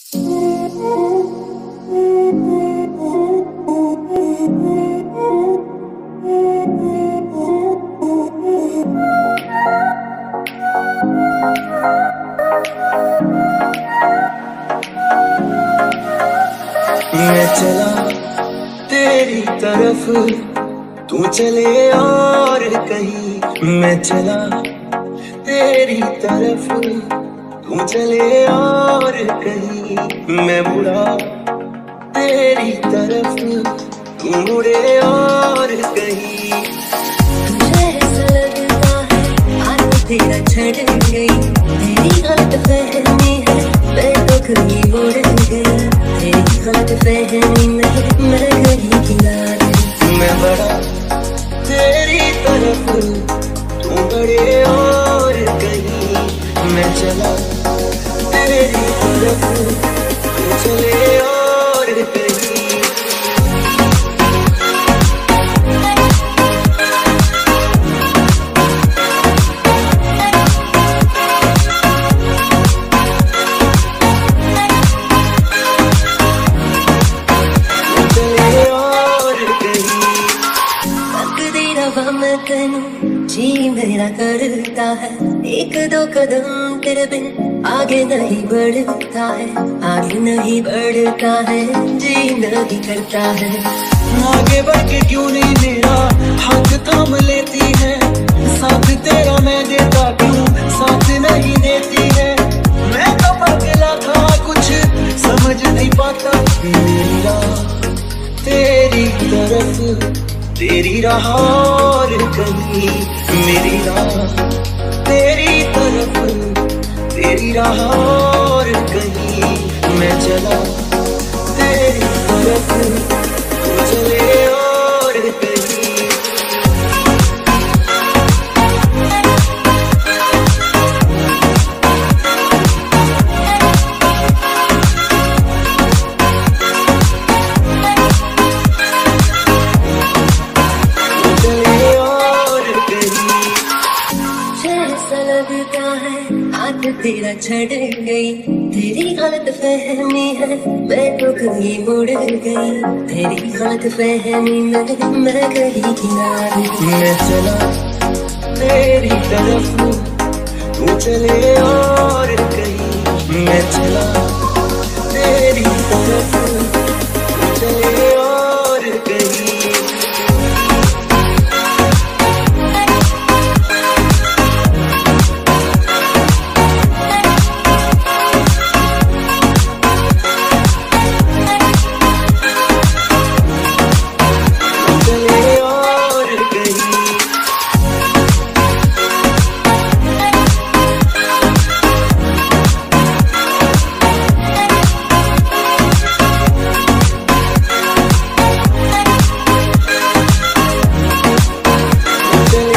मैं चला तेरी तरफ, तू चले और कहीं। मैं चला तेरी तरफ, तू चले और कहीं। मैं मुड़ा तेरी तरफ, तू मुड़े और कहीं। मुझे ऐसा लगता है आज तेरा छड़ गई, तेरी गलत फहमी है, मैं तो कहीं उड़ गया। तेरी गलत फहमी में मैं कहीं किनारे। मैं बढ़ा तेरी तरफ, तू बड़े और कहीं। मैं चला तेरी तरफ, तू चले और कहीं। मैं कहूँ जी मेरा करता है, एक दो कदम तेरे बिन आगे नहीं बढ़ता है, आगे नहीं बढ़ता है, जी नहीं करता है। आगे बढ़ के क्यों नहीं मेरा हाथ थाम लेती है, साथ तेरा मैं देता क्यों साथ नहीं देती है। मैं तो पगला था कुछ समझ नहीं पाता, मेरा तेरी तरफ तेरी राह और कहीं। मेरी राह तेरी तरफ, तेरी राह और कहीं। मैं चला तेरी तरफ, तू चले और कहीं। हाथ तेरा छड़ गई, तेरी गलत फहमी है, मैं तो कहीं मुड़ गई। तेरी गलत फहमी में मैं कहीं किनारे। मैं चला तेरी तरफ, तू चले और कहीं। मैं चला तेरी तरफ, तू चले और कहीं। चले